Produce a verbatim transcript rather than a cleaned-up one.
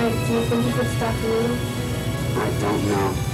Like, do you think you could stop healing? I don't know.